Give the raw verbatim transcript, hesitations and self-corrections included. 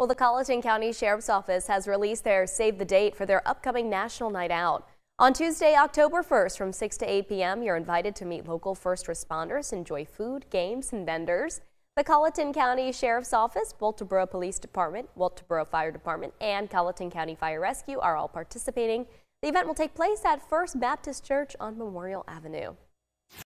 Well, the Colleton County Sheriff's Office has released their save the date for their upcoming National Night Out. On Tuesday, October first from six to eight p m, you're invited to meet local first responders, enjoy food, games, and vendors. The Colleton County Sheriff's Office, Walterboro Police Department, Walterboro Fire Department, and Colleton County Fire Rescue are all participating. The event will take place at First Baptist Church on Memorial Avenue.